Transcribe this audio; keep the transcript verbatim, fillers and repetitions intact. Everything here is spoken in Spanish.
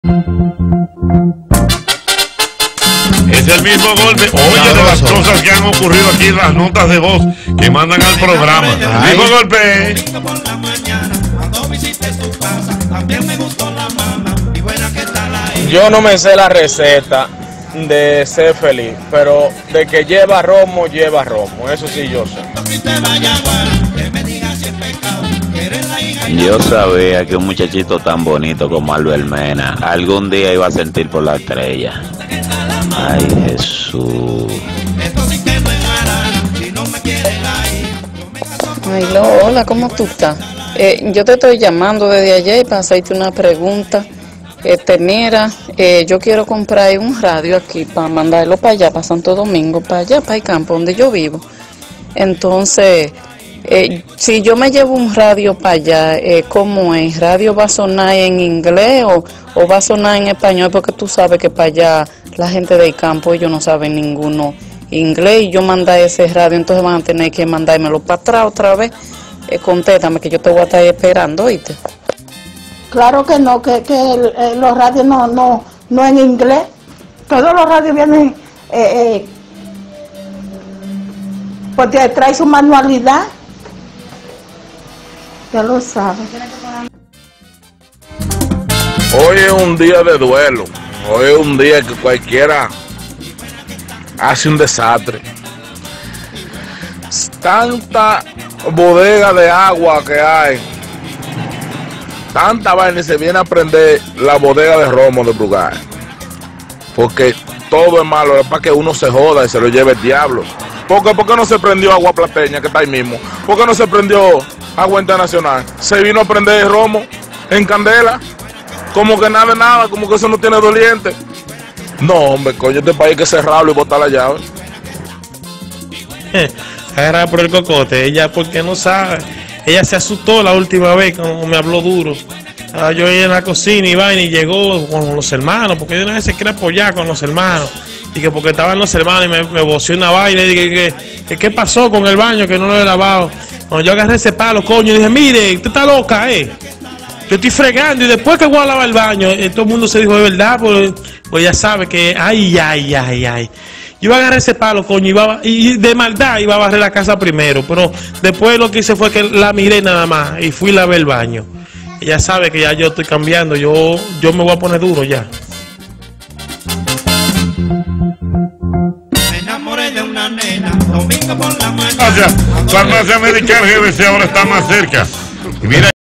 Es el mismo golpe. Oye, de las cosas que han ocurrido aquí en las notas de voz que mandan al programa. El mismo golpe. Yo no me sé la receta de ser feliz, pero de que lleva romo, lleva romo. Eso sí yo sé. Yo sabía que un muchachito tan bonito como Albert Mena algún día iba a sentir por la estrella. Ay, Jesús. Ay, lo, hola, ¿cómo tú estás? Eh, yo te estoy llamando desde ayer para hacerte una pregunta. Este, mira, eh, yo quiero comprar un radio aquí para mandarlo para allá, para Santo Domingo, para allá, para el campo donde yo vivo. Entonces, eh, si yo me llevo un radio para allá, eh, ¿cómo es? ¿Radio va a sonar en inglés o, o va a sonar en español? Porque tú sabes que para allá la gente del campo, ellos no saben ninguno inglés, y yo mandar ese radio, entonces van a tener que mandármelo para atrás otra vez. Eh, contéstame que yo te voy a estar esperando, ¿oíste? Claro que no, que, que el, eh, los radios no, no, no en inglés. Todos los radios vienen, eh, eh, porque trae su manualidad. Ya lo sabes. Hoy es un día de duelo. Hoy es un día que cualquiera hace un desastre. Tanta bodega de agua que hay, tanta vaina, y se viene a prender la bodega de romo de Brugal, porque todo es malo, es para que uno se joda y se lo lleve el diablo. Porque, ¿por qué no se prendió agua plateña que está ahí mismo? ¿Por qué no se prendió agua internacional? Se vino a prender el romo en candela, como que nada de nada, como que eso no tiene doliente. No, hombre, coño, este país hay que cerrarlo y botar la llave. Agarrar por el cocote, ella porque no sabe, ella se asustó la última vez cuando me habló duro. Ah, yo iba en la cocina y vaina y llegó con los hermanos, porque de una vez se quiere apoyar con los hermanos, y que porque estaban los hermanos y me, me voció una vaina y dije que, que qué pasó con el baño que no lo he lavado. Cuando yo agarré ese palo, coño, dije, mire, usted está loca, eh. Yo estoy fregando y después que voy a lavar el baño, eh, todo el mundo se dijo de verdad, pues, pues ya sabe que, ay, ay, ay, ay. Yo iba a agarrar ese palo, coño, iba a, y de maldad iba a barrer la casa primero, pero después lo que hice fue que la miré nada más y fui a lavar el baño. Ella sabe que ya yo estoy cambiando, yo, yo me voy a poner duro ya. Me enamoré de una nena, domingo por la mañana. Gracias. Farmacia Medical G B C ahora está más cerca. Y mira.